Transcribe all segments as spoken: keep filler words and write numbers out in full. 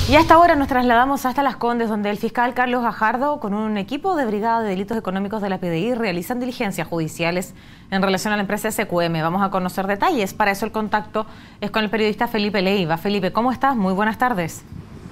Y a esta hora nos trasladamos hasta Las Condes, donde el fiscal Carlos Gajardo, con un equipo de Brigada de Delitos Económicos de la P D I, realizan diligencias judiciales en relación a la empresa S Q M. Vamos a conocer detalles. Para eso el contacto es con el periodista Felipe Leiva. Felipe, ¿cómo estás? Muy buenas tardes.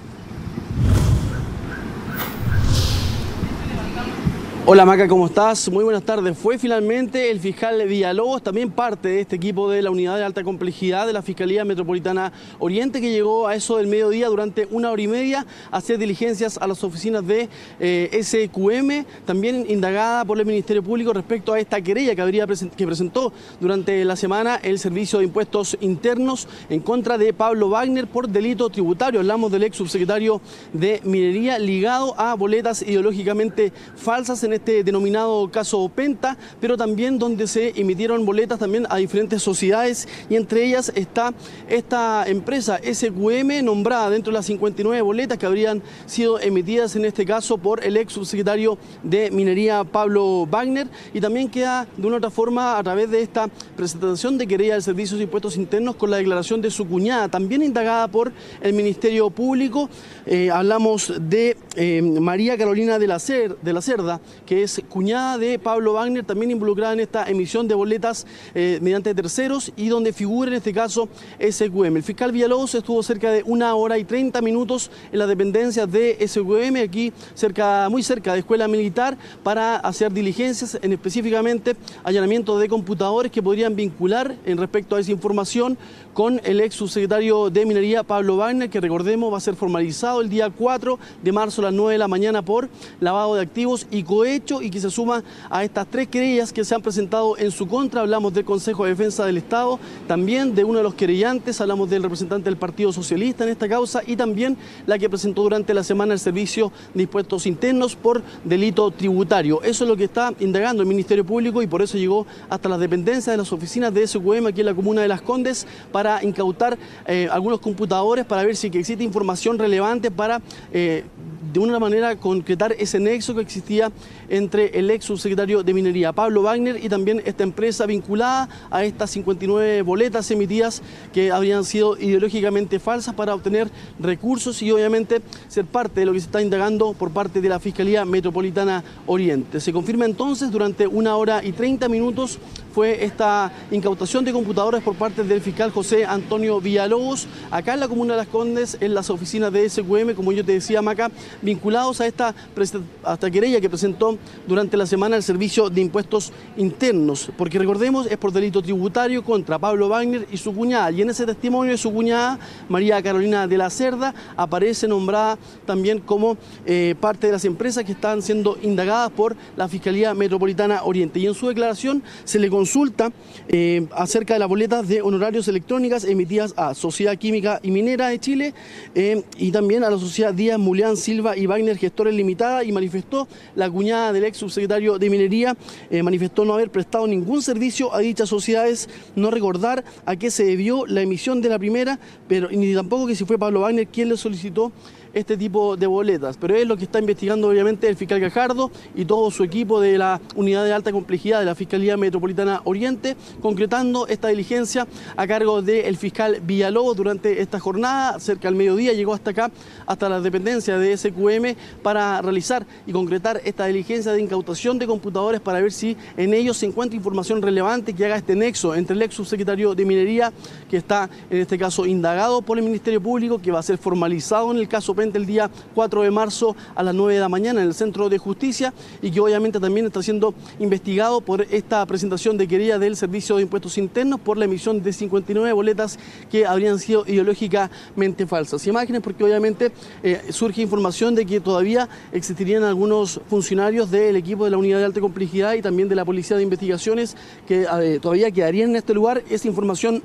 Hola Maca, ¿cómo estás? Muy buenas tardes. Fue finalmente el fiscal Villalobos, también parte de este equipo de la Unidad de Alta Complejidad de la Fiscalía Metropolitana Oriente, que llegó a eso del mediodía durante una hora y media a hacer diligencias a las oficinas de eh, S Q M, también indagada por el Ministerio Público respecto a esta querella que, habría present que presentó durante la semana el Servicio de Impuestos Internos en contra de Pablo Wagner por delito tributario. Hablamos del ex subsecretario de Minería ligado a boletas ideológicamente falsas en este denominado caso Penta, pero también donde se emitieron boletas también a diferentes sociedades, y entre ellas está esta empresa S Q M, nombrada dentro de las cincuenta y nueve boletas que habrían sido emitidas en este caso por el ex subsecretario de Minería Pablo Wagner, y también queda de una u otra forma a través de esta presentación de querella del Servicio de Impuestos Internos con la declaración de su cuñada, también indagada por el Ministerio Público. Eh, hablamos de eh, María Carolina de la, Cer de la Cerda, que es cuñada de Pablo Wagner, también involucrada en esta emisión de boletas eh, mediante terceros, y donde figura en este caso S Q M. El fiscal Villalobos estuvo cerca de una hora y treinta minutos en las dependencias de S Q M, aquí cerca, muy cerca de Escuela Militar, para hacer diligencias, en específicamente allanamiento de computadores que podrían vincular en respecto a esa información con el ex subsecretario de Minería Pablo Wagner, que recordemos va a ser formalizado el día cuatro de marzo a las nueve de la mañana por lavado de activos y cohecho, y que se suma a estas tres querellas que se han presentado en su contra. Hablamos del Consejo de Defensa del Estado, también de uno de los querellantes, hablamos del representante del Partido Socialista en esta causa, y también la que presentó durante la semana el Servicio de Impuestos Internos por delito tributario. Eso es lo que está indagando el Ministerio Público, y por eso llegó hasta las dependencias de las oficinas de S Q M aquí en la comuna de Las Condes para incautar eh, algunos computadores para ver si que existe información relevante para eh, de una manera concretar ese nexo que existía entre el ex subsecretario de Minería Pablo Wagner y también esta empresa vinculada a estas cincuenta y nueve boletas emitidas que habrían sido ideológicamente falsas para obtener recursos y obviamente ser parte de lo que se está indagando por parte de la Fiscalía Metropolitana Oriente. Se confirma entonces durante una hora y treinta minutos fue esta incautación de computadores por parte del fiscal José Antonio Villalobos, acá en la comuna de Las Condes, en las oficinas de S Q M, como yo te decía, Maca, vinculados a esta, a esta querella que presentó durante la semana el Servicio de Impuestos Internos, porque recordemos, es por delito tributario contra Pablo Wagner y su cuñada, y en ese testimonio de su cuñada, María Carolina de la Cerda, aparece nombrada también como eh, parte de las empresas que están siendo indagadas por la Fiscalía Metropolitana Oriente, y en su declaración se le consulta eh, acerca de las boletas de honorarios electrónicas emitidas a Sociedad Química y Minera de Chile eh, y también a la Sociedad Díaz Mulián Silva y Wagner Gestores Limitada, y manifestó la cuñada del ex subsecretario de Minería, eh, manifestó no haber prestado ningún servicio a dichas sociedades, no recordar a qué se debió la emisión de la primera, pero ni tampoco que si fue Pablo Wagner quien le solicitó este tipo de boletas, pero es lo que está investigando obviamente el fiscal Gajardo y todo su equipo de la Unidad de Alta Complejidad de la Fiscalía Metropolitana Oriente, concretando esta diligencia a cargo del fiscal Villalobos durante esta jornada. Cerca del mediodía llegó hasta acá, hasta las dependencias de S Q M, para realizar y concretar esta diligencia de incautación de computadores para ver si en ellos se encuentra información relevante que haga este nexo entre el ex subsecretario de Minería, que está en este caso indagado por el Ministerio Público, que va a ser formalizado en el caso el día cuatro de marzo a las nueve de la mañana en el Centro de Justicia, y que obviamente también está siendo investigado por esta presentación de querella del Servicio de Impuestos Internos por la emisión de cincuenta y nueve boletas que habrían sido ideológicamente falsas. Imágenes porque obviamente eh, surge información de que todavía existirían algunos funcionarios del equipo de la Unidad de Alta Complejidad y también de la Policía de Investigaciones que eh, todavía quedarían en este lugar. Esa información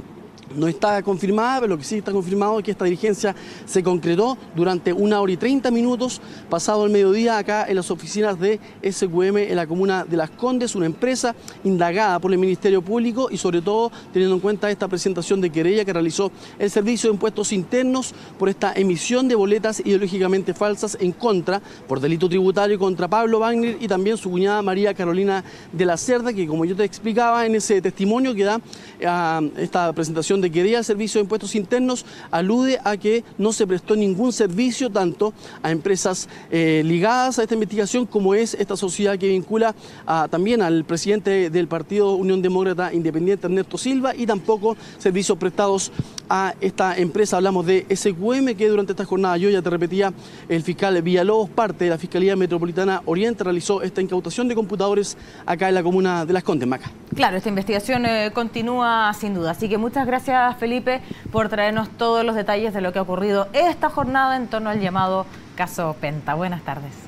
no está confirmada, pero lo que sí está confirmado es que esta diligencia se concretó durante una hora y treinta minutos, pasado el mediodía, acá en las oficinas de S Q M en la comuna de Las Condes, una empresa indagada por el Ministerio Público y sobre todo teniendo en cuenta esta presentación de querella que realizó el Servicio de Impuestos Internos por esta emisión de boletas ideológicamente falsas en contra, por delito tributario contra Pablo Wagner y también su cuñada María Carolina de la Cerda, que como yo te explicaba en ese testimonio que da a esta presentación información de que día el Servicio de Impuestos Internos alude a que no se prestó ningún servicio tanto a empresas eh, ligadas a esta investigación como es esta sociedad que vincula a, también al presidente del Partido Unión Demócrata Independiente, Ernesto Silva, y tampoco servicios prestados a esta empresa. Hablamos de S Q M, que durante esta jornada, yo ya te repetía, el fiscal Villalobos, parte de la Fiscalía Metropolitana Oriente, realizó esta incautación de computadores acá en la comuna de Las Condes, Maca. Claro, esta investigación eh, continúa sin duda, así que muchas gracias, Felipe, por traernos todos los detalles de lo que ha ocurrido esta jornada en torno al llamado caso Penta. Buenas tardes.